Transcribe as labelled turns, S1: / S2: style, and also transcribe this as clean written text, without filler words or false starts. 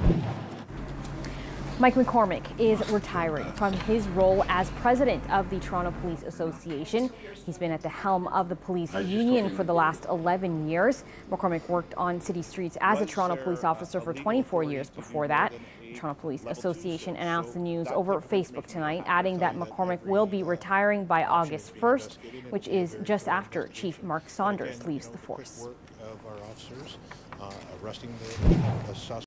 S1: Mike McCormack is retiring from his role as president of the Toronto Police Association. He's been at the helm of the police union for the last 11 years. McCormack worked on city streets as a Toronto police officer for 24 years before that. The Toronto Police Association announced the news over Facebook tonight, adding that McCormack will be retiring by August 1st, which is just after Chief Mark Saunders leaves the force.